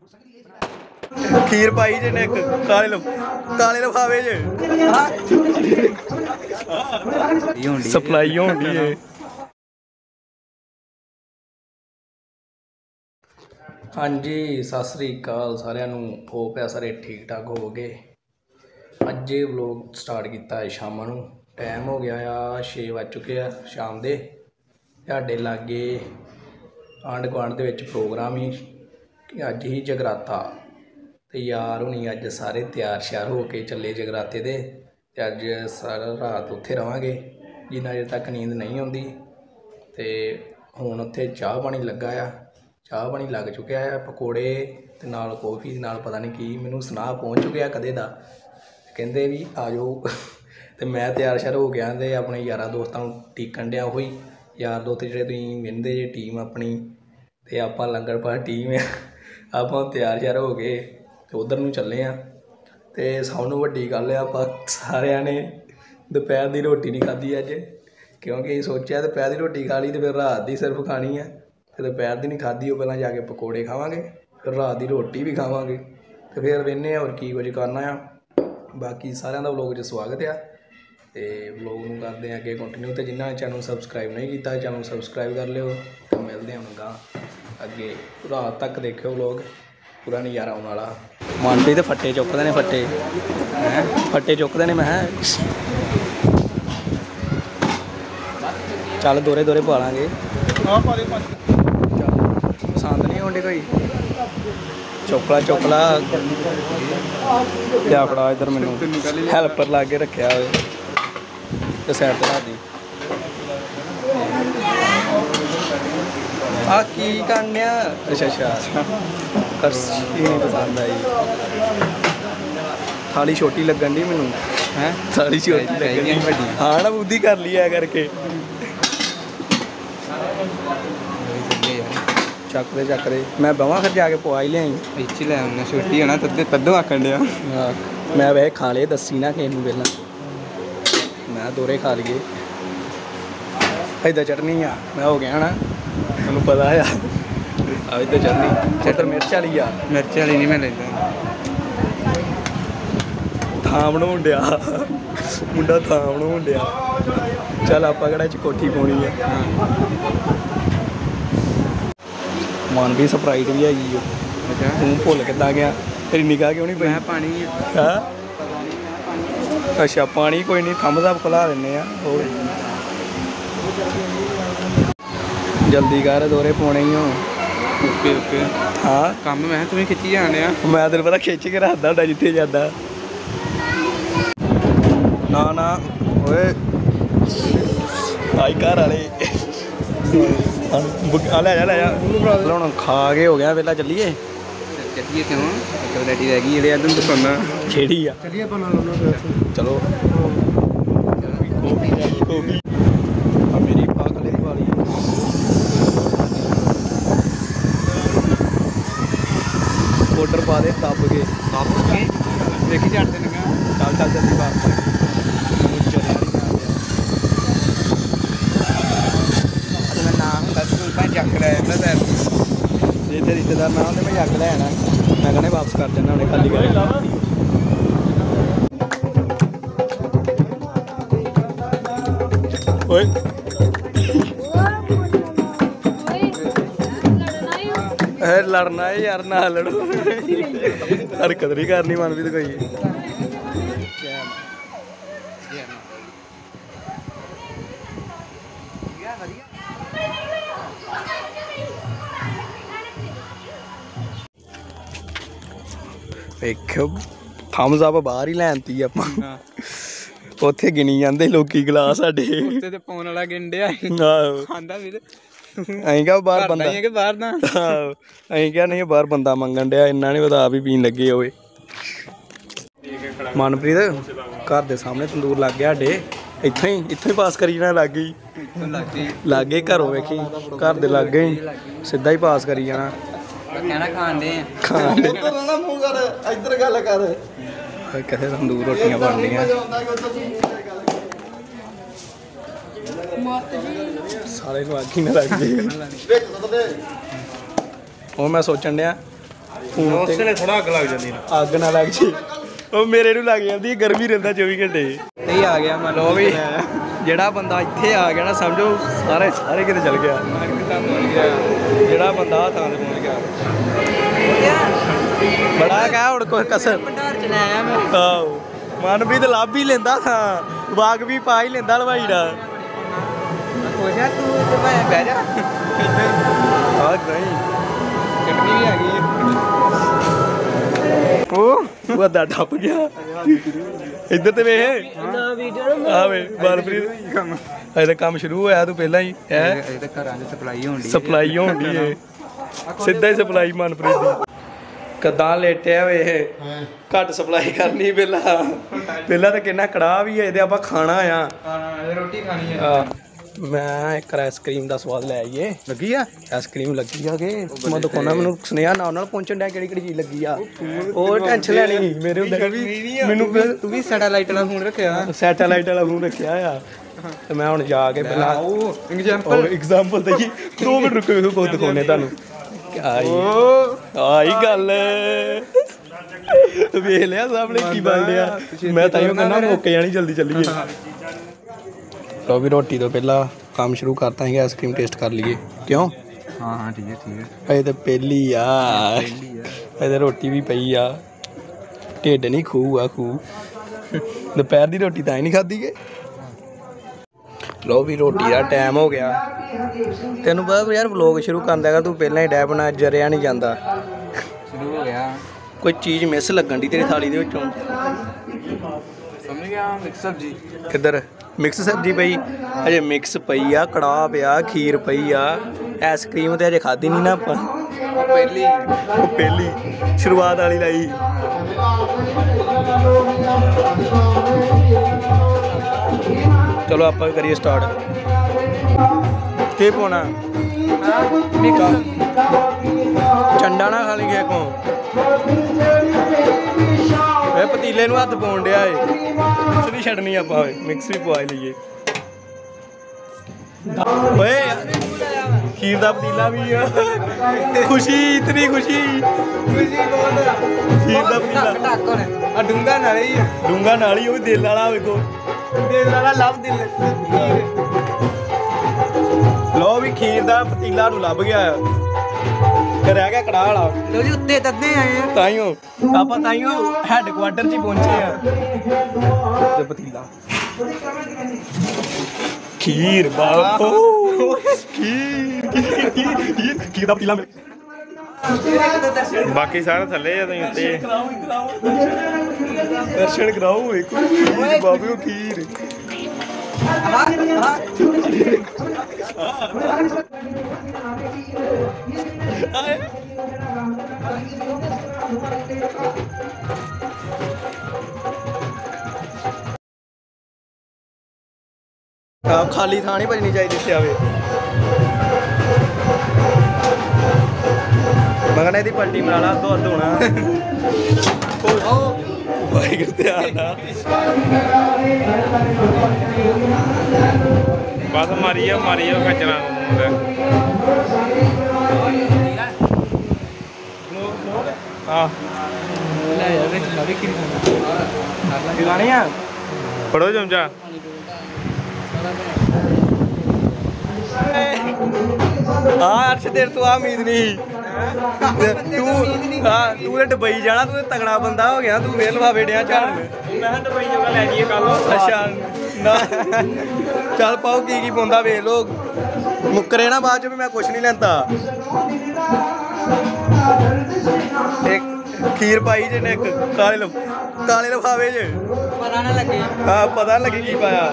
खीर पाई जे ने काले लिफाफे च सप्लाई होनी है। हाँ जी सत श्री अकाल सारिਆਂ ਨੂੰ होप है सारे ठीक ठाक होवोगे। अज व्लॉग स्टार्ट किया है शाम ਨੂੰ टाइम हो गया आ 6 बज चुके हैं शाम के। साढ़े लागे आंढ गुआंढ दे विच प्रोग्राम ही कि अज ही जगराता तो यार हुणी अज सारे तैयार श्यार हो के चले जगराते दे ते अज सारा रात उत्थे रहांगे जिन्ना चेर तक नींद नहीं आउंदी। ते हुण उत्थे चाह पानी लगा आ, चाह पानी लग चुकिया है, पकौड़े ते नाल कॉफ़ी ते नाल पता नहीं की मैनूं सुनाह पहुँच चुकिया कदे दा। कहंदे भी आ जाओ ते मैं तैयार श्यार हो गया ते अपने यारां दोस्तां नूं टीकन दिया। ओही यार दोस्त जिहड़े तुसीं वेंदे जे टीम अपनी ते आपां लंगर पार टीम आ। आपां तैयार श्यार हो गए ते उधर नूं चले आ। ते सब नूं वड्डी गल है आपां सारिआं ने दोपहर दी रोटी नहीं खाधी अज, क्योंकि सोचा दोपहर दी रोटी खा ली तो फिर रात दी सिर्फ खानी है। तो दोपहर दी नहीं खाधी, वो पहलां जाके पकौड़े खावांगे फिर रात दी रोटी भी खावांगे तो फिर वेन्ने होर की कुछ करना आ। बाकी सारिआं दा व्लॉग च स्वागत है ते व्लॉग नूं करदे अगे कंटिन्यू। तो जिन्हां ने चैनल सबसक्राइब नहीं किया चैनल सबसक्राइब कर लिओ। तो मिलते हैं हुण अगे रात तक देखियो व्लॉग, पूरा नज़ारा आने वाला। मनप्रीत फट्टे चुकते हैं, फट्टे चुकते हैं। मैं चल दोरे दोरे पा लांगे, पसंद नहीं होंदी कोई चोकला चोकला क्या फड़ा इधर मैनू हैल्पर ला के रखा हो सैड ते ला दी। आ की करने अच्छा अच्छा करसी नहीं पसंद आई, थाली छोटी लगन डी मैनू है, थाली छोटी लगन हाँ ना बुद्धि कर ली है करके चकरे मैं बवा फिर जाके पवा ही लिया इच लै आना छुट्टी होना तदों आखन दिया। हाँ मैं वैसे खा लिए दसी ना किसी पहला मैं दोरे खा लिए इधर चटनी आ मैं हो गया ना मैनू पता है इधर चटनी चटर मिर्च वाली आ, मिर्च वाली नहीं मैं लेता थां बनाउण दिया मुंडा थां बनाउण दिया। चल आपां किहड़ा च कोठी पाउणी है। मन भी स्प्राइट भी हैगी तू भुल किदा गया तेरी निगाह क्यों नहीं पई पानी है। अच्छा पानी कोई नहीं थम्स अप खुला देने जल्दी कर दोरे पौने ही हो। ओके ओके हाँ कम मैं तुम्हें खिच्ची जाने मैं तेरे पता खिच के रखदा होंदा जिथे जादा ना ना ओए आई घर वाले ले जा हूँ खा के हो गया वेला चलीए क्यों रेडी रह गई जेह्ड़ी दुकाना केड़ी आ चलो मेरी पागल वाली पाउडर पा दे दब के देखी जाते चल चल जल्दी बात जे तेरे रिश्तेदार ना होंगे मैं जग लै आना मैं कहने वापस कर देना उन्हें खाली कर लड़ना है यार ना लड़ो हरकत नहीं करनी मनप्रीत कोई। देखो थम्स अप बाहर ही लैनती आपां उत्थे गिनी जांदे लोकी गिलास साडे उत्ते ते पौन वाला गिंडे खांदा फिर अहीं क्या बाहर बंदा है कि बाहर ना अहीं क्या नहीं बाहर बंदा मंगन दिया इन्ना नहीं पता आप ही पीन लगे होए। मनप्रीत घर दे सामने तंदूर लग गया साडे इत्थों ही पास करी जाना लागे घरों वेखी घर दे लागे ही सीधा ही पास करी जाना कैसे तंदूर रोटियां बन रही सारे अग ही ना लग गई। वो मैं सोचन दिया फोन उस वेले थोड़ा अग लग जाती अग ना लग जी ਉਹ ਮੇਰੇ ਨੂੰ ਲੱਗ ਜਾਂਦੀ ਗਰਮੀ ਰਹਿੰਦਾ 24 ਘੰਟੇ ਤੇ ਹੀ ਆ ਗਿਆ ਮੰਨ ਲਓ ਵੀ ਜਿਹੜਾ ਬੰਦਾ ਇੱਥੇ ਆ ਗਿਆ ਨਾ ਸਮਝੋ ਸਾਰੇ ਕਿਤੇ ਚੱਲ ਗਿਆ ਜਿਹੜਾ ਬੰਦਾ ਆ ਥਾਂ ਤੇ ਪਹੁੰਚ ਗਿਆ ਬੜਾ ਕਹਿ ਹੁਣ ਕੋਈ ਕਸਰ ਭੰਡਾਰ ਚ ਲੈ ਆਇਆ ਮੈਂ ਆਹੋ ਮਨਪ੍ਰੀਤ ਲੱਭ ਹੀ ਲੈਂਦਾ ਥਾਂ ਵਾਗ ਵੀ ਪਾ ਹੀ ਲੈਂਦਾ ਹਲਵਾਈ ਦਾ ਕੋਸ਼ਾ ਤੂੰ ਤੇ ਭਾਵੇਂ ਬਹਿ ਜਾ ਆ ਨਹੀਂ ਚਟਨੀ ਵੀ ਆ ਗਈ ਉਹ ਅੱਧਾ ਟੱਪ ਗਿਆ ਇੱਧਰ ਤੇ ਵੇਖ ਆ ਵੇ ਮਨਪ੍ਰੀਤ ਅਜੇ ਕੰਮ ਸ਼ੁਰੂ ਹੋਇਆ ਤੂੰ ਪਹਿਲਾਂ ਹੀ ਹੈ ਇਹ ਤਾਂ ਘਰਾਂ 'ਚ ਸਪਲਾਈ ਹੋਣ ਦੀ ਏ ਸਿੱਧਾ ਹੀ ਸਪਲਾਈ ਮਨਪ੍ਰੀਤ ਦੀ ਕਿੱਦਾਂ ਲੇਟਿਆ ਵੇ ਇਹ ਘੱਟ ਸਪਲਾਈ ਕਰਨੀ ਪਹਿਲਾਂ ਤਾਂ ਕਿੰਨਾ ਕੜਾਹ ਵੀ ਹੈ ਇਹਦੇ ਆਪਾਂ ਖਾਣਾ ਆ ਰੋਟੀ ਖਾਣੀ ਆ ਮੈਂ ਇੱਕ ਆਈਸਕ੍ਰੀਮ ਦਾ ਸਵਾਦ ਲੈ ਆਈਏ ਲੱਗੀ ਆ ਆਈਸਕ੍ਰੀਮ ਲੱਗੀ ਆ ਕਿ ਮੈਂ ਦਿਖਾਉਣਾ ਮੈਨੂੰ ਸੁਨੇਹਾ ਨਾਲ ਪਹੁੰਚਣ ਡਿਆ ਕਿਹੜੀ ਚੀਜ਼ ਲੱਗੀ ਆ ਉਹ ਟੈਨਸ਼ਨ ਲੈਣੀ ਮੇਰੇ ਹੁੰਦੇ ਵੀ ਮੈਨੂੰ ਤੂੰ ਵੀ ਸੈਟੇਲਾਈਟ ਵਾਲਾ ਫੋਨ ਰੱਖਿਆ ਆ ਤੇ ਮੈਂ ਹੁਣ ਜਾ ਕੇ ਪਹਿਲਾਂ ਐਗਜ਼ਾਮਪਲ ਤੇ 2 ਮਿੰਟ ਰੁਕੋ ਕੋਈ ਦਿਖਾਉਣੇ ਤੁਹਾਨੂੰ ਆਈ ਗੱਲ ਵੇਖ ਲਿਆ ਸਾਹਮਣੇ ਕੀ ਬਣ ਰਿਹਾ ਮੈਂ ਤਾਂ ਕਹਿੰਦਾ ਮੁੱਕ ਜਾਣੀ ਜਲਦੀ ਚੱਲੀਏ ਲਓ ਵੀ ਰੋਟੀ ਤੋਂ ਪਹਿਲਾਂ ਕੰਮ ਸ਼ੁਰੂ ਕਰਤਾ ਹੈ ਆਈਸਕ੍ਰੀਮ ਟੇਸਟ ਕਰ ਲਈਏ ਕਿਉਂ ਹਾਂ ਠੀਕ ਹੈ ਇਹ ਤਾਂ ਪਹਿਲੀ ਆ ਇਹਦੇ ਰੋਟੀ ਵੀ ਪਈ ਆ ਢਿੱਡ ਨਹੀਂ ਖੂਹ ਆ ਖੂਹ ਦੁਪਹਿਰ ਦੀ ਰੋਟੀ ਤਾਂ ਹੀ ਨਹੀਂ ਖਾਧੀ ਗੇ ਲਓ ਵੀ ਰੋਟੀ ਦਾ ਟਾਈਮ ਹੋ ਗਿਆ ਤੈਨੂੰ ਪਤਾ ਯਾਰ ਵਲੋਗ ਸ਼ੁਰੂ ਕਰਦਾ ਹੈਗਾ ਤੂੰ ਪਹਿਲਾਂ ਹੀ ਡੈ ਬਣਾ ਜਰਿਆ ਨਹੀਂ ਜਾਂਦਾ ਸ਼ੁਰੂ ਹੋ ਗਿਆ ਕੋਈ ਚੀਜ਼ ਮਿਸ ਲੱਗਣ ਦੀ ਤੇਰੀ ਥਾਲੀ ਦੇ ਵਿੱਚੋਂ ਸਮਝ ਗਿਆ ਮਿਕਸ ਸਬਜ਼ੀ ਕਿੱਧਰ ਮਿਕਸ ਸਬਜ਼ੀ ਪਈ ਅਜੇ ਮਿਕਸ ਪਈ ਆ ਕੜਾਹ ਪਿਆ ਖੀਰ ਪਈ ਆ ਆਈਸਕ੍ਰੀਮ ਤੇ ਅਜੇ ਖਾਧੀ ਨਹੀਂ ਨਾ ਆਪਾਂ ਪਹਿਲੀ ਸ਼ੁਰੂਆਤ ਵਾਲੀ ਲਾਈ ਚਲੋ ਆਪਾਂ ਕਰੀਏ ਸਟਾਰਟ ਕੀ ਪਾਉਣਾ ਚੰਡਾ ਨਾ ਖਾ ਲਈ ਗਿਆ ਕੋ ਇਹ ਪਤੀਲੇ ਨੂੰ ਹੱਥ ਪਾਉਣ ਡਿਆ ਏ ਮਿਕਸ ਨਹੀਂ ਛੱਡਣੀ ਆਪਾਂ ਮਿਕਸ ਵੀ ਪਵਾ ਲਈਏ ਓਏ ਖੀਰ ਦਾ ਪਤੀਲਾ ਵੀ ਆ ਖੁਸ਼ੀ ਇਤਨੀ ਖੁਸ਼ੀ ਬਹੁਤ ਖੀਰ ਦਾ ਪਤੀਲਾ ਆ ਡੂੰਗਾ ਨਾਲ ਹੀ ਉਹ ਦਿਲ ਵਾਲਾ ਵੇਖੋ ਦਿਲ ਵਾਲਾ ਲੱਭ ਦਿਲ ਲੋ ਵੀ ਖੀਰ ਦਾ ਪਤੀਲਾ ਨੂੰ ਲੱਭ ਗਿਆ ਤੇ ਰਹਿ ਗਿਆ ਕੜਾਹ ਵਾਲਾ ਲੋ ਜੀ ਉੱਤੇ ਤੱਦੇ ਆਏ ਆ ਤਾਈਓ ਆਪਾਂ ਤਾਈਓ ਹੈੱਡਕੁਆਟਰ 'ਚ ਹੀ ਪਹੁੰਚੇ ਆ ਤੇ ਪਤੀਲਾ ਖੀਰ ਬਾਪੂ ਖੀਰ ਦਾ ਪਤੀਲਾ ਬਾਕੀ ਸਾਰਾ ਥੱਲੇ ਆ ਤੁਸੀਂ ਉੱਤੇ ਦਰਸ਼ਨ ਕਰਾਓ ਇੱਕ ਬਾਬੇ ਉਹ ਖੀਰ ਖਾਲੀ ਥਾਂ ਨਹੀਂ ਭਜਣੀ ਚਾਹੀਦੀ ਇੱਥੇ ਆਵੇ ਮਗਨੇ ਦੀ ਪੱਟੀ ਬਣਾ ਲਾ ਦੁੱਧ ਹੋਣਾ ਵਾਹਿਗੁਰੂ ਧਿਆਨ ਨਾਲ ਬਸ ਮਾਰੀਓ ਕਚਰਾ ਆ ਲੈ ਯਾਰ ਵੇਖ ਕੀ ਖਾਣੀ ਆ ਫੜੋ ਚਮਚਾ ਅਰਸ਼ ਤੇਰੇ ਤੋਂ ਆ ਉਮੀਦ ਨਹੀਂ ਤੂੰ ਦੁਬਈ ਜਾਣਾ ਤੂੰ ਤਗੜਾ ਬੰਦਾ ਹੋ ਗਿਆ ਤੂੰ ਫੇਰ ਲਫਾਫੇ ਡਿਆ ਝਾੜਨ ਮੈਂ ਕਿਹਾ ਦੁਬਈ ਜੋਗਾ ਲੈ ਜਾਈਏ ਕੱਲ ਅੱਛਾ ਨਾ ਚੱਲ ਪਾਓ ਕੀ ਪਾਉਂਦਾ ਵੇਖ ਲੋ ਮੁੱਕਰੇ ਨਾ ਬਾਅਦ ਚ ਵੀ ਮੈਂ ਕੁਛ ਨਹੀਂ ਲੈਂਦਾ ਇੱਕ ਖੀਰ ਪਾਈ ਜੇ ਨੇ ਇੱਕ ਕਾਲੇ ਲਫਾਵੇ ਜੇ ਪਤਾ ਨਾ ਲੱਗੇ ਹਾਂ ਪਤਾ ਲੱਗੇ ਕੀ ਪਾਇਆ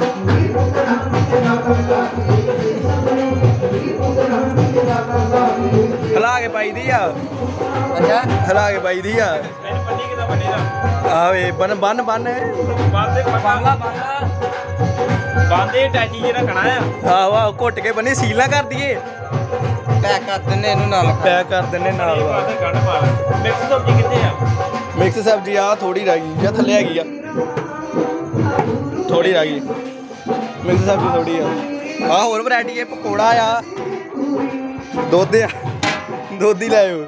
ਹਿਲਾ ਕੇ ਪਾਈ ਦੀ ਆ ਹਿਲਾ ਕੇ ਪਾਈ ਦੀ ਆ ਆਵੇ ਬੰਨ ਬਾਂਦੇ ਟੈਚੀ ਜੇ ਰੱਖਣਾ ਆ ਆਹੋ ਘੁੱਟ ਕੇ ਬੰਨੀ ਸੀਲ ਨਾ ਕਰ ਦਈਏ ਪੈਕ ਕਰ ਦਿੰਨੇ ਇਹਨੂੰ ਨਾਲ ਮਿਕਸ ਸਬਜ਼ੀ ਕਿੱਥੇ ਆ ਮਿਕਸ ਸਬਜ਼ੀ ਆ ਥੋੜੀ ਰਹਿ ਗਈ ਜਾਂ ਥੱਲੇ ਹੈਗੀ ਆ ਥੋੜੀ ਰਹਿ ਗਈ ਮਿਕਸ ਸਬਜ਼ੀ ਥੋੜੀ ਆ ਹੋਰ ਵੈਰਾਈਟੀ ਹੈ ਪਕੌੜਾ ਆ ਦੁੱਧ ਆ ਦੁੱਧ ਹੀ ਲਾਇਓ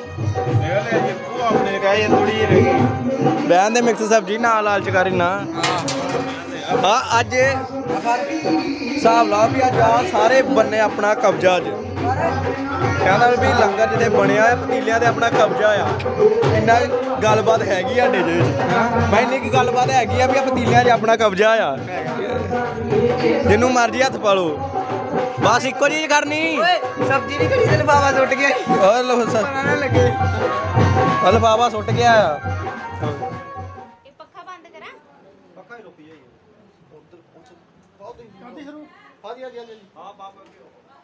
ਰਹਿਣ ਦੇ ਮਿਕਸ ਸਬਜ਼ੀ ਨਾਲ ਲਾਲਚ ਕਰੀ ਨਾ ਹਾਂ ਅੱਜ ਹਿਸਾਬ ਲਾ ਵੀ ਅੱਜ ਆ ਸਾਰੇ ਬੰਨੇ ਆਪਣਾ ਕਬਜ਼ਾ ਅੱਜ ਕਹਿੰਦਾ ਵੀ ਲੰਗਰ ਜਿਹਦੇ ਬਣਿਆ ਪਤੀਲਿਆਂ ਤੇ ਆਪਣਾ ਕਬਜ਼ਾ ਆ ਇੰਨਾ ਗੱਲਬਾਤ ਹੈਗੀ ਆ ਸਾਡੇ ਜੇ ਮੈਂ ਇੰਨੀ ਕੀ ਗੱਲਬਾਤ ਹੈਗੀ ਆ ਵੀ ਆ ਪਤੀਲਿਆਂ 'ਚ ਆਪਣਾ ਕਬਜ਼ਾ ਆ ਜਿਹਨੂੰ ਮਰਜ਼ੀ ਹੱਥ ਪਾ ਲਓ ਬਸ ਇੱਕੋ ਚੀਜ਼ ਕਰਨੀ ਸਬਜ਼ੀ ਨਹੀਂ ਕੜੀ ਤੇ ਲਫਾਫਾ ਸੁੱਟ ਗਿਆ ਓਏ ਪਤਾ ਨਾ ਲੱਗੇ ਲਫਾਫਾ ਸੁੱਟ ਗਿਆ ਆ ਇਹ ਪੱਖਾ ਬੰਦ ਕਰਾਂ ਪੱਕਾ ਹੀ ਰੁਕੀ ਜਾਈ ਉਧਰ ਬਹੁਤ ਹੀ ਸ਼ੁਰੂ ਹਾਂਜੀ ਹਾਂਜੀ ਹਾਂਜੀ ਹਾਂ ਬਾਬਾ ਕੀ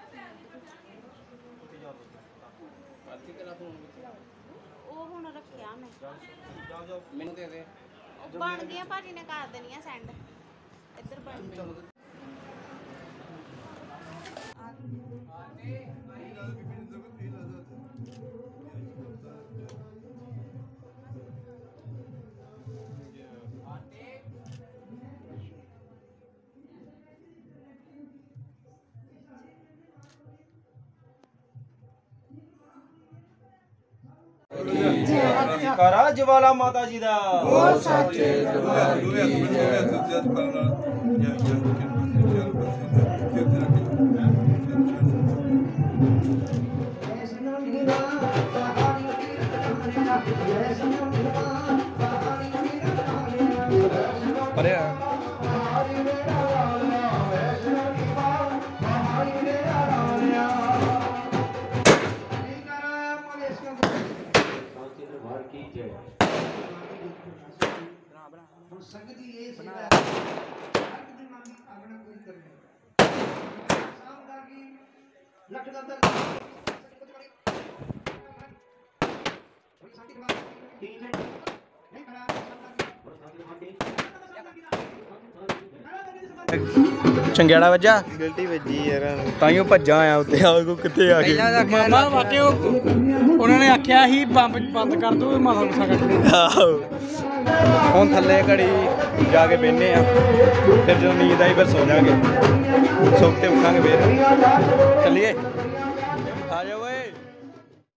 ਉੱਥੇ ਜਾ ਬਾਕੀ ਤੇਰਾ ਫੋਨ ਉਹ ਹੁਣ ਰੱਖਿਆ ਮੈਂ ਜਾ ਮੈਨੂੰ ਦੇ ਦੇ ਉਹ ਬਣ ਗਿਆ ਭਾਜੀ ਨੇ ਕਰ ਦੇਣੀਆਂ ਸੈਂਡ ਇੱਧਰ ਬਣ ਗਈ ਕਰਾ ਜਵਾਲਾ ਮਾਤਾ ਜੀ ਦਾ ਉਹ ਸੱਚੇ ਦਰਬਾਰ ਕੀ ਅਰੇ ਚੰਗਿਆੜਾ ਵੱਜਾ ਗਲਤੀ ਵੱਜੀ ਯਾਰ ਤਾਈਓ ਭੱਜਾਂ ਆਇਆ ਉੱਤੇ ਆ ਕੋ ਕਿੱਥੇ ਆ ਗਏ ਮਾਮਾ ਵਾਕਿਆ ਉਹਨਾਂ ਨੇ ਆਖਿਆ ਸੀ ਬੰਦ ਕਰ ਦੋ ਮਾਤਾ ਗੁੱਸਾ ਕਰ ਆਹੋ ਹੁਣ ਥੱਲੇ ਘੜੀ ਜਾ ਕੇ ਬਹਿਨੇ ਆ ਫਿਰ ਜਦੋਂ ਨੀਂਦ ਆਈ ਫਿਰ ਸੋ ਜਾਾਂਗੇ ਸੋ ਕੇ ਉੱਠਾਂਗੇ ਫਿਰ ਚੱਲੀਏ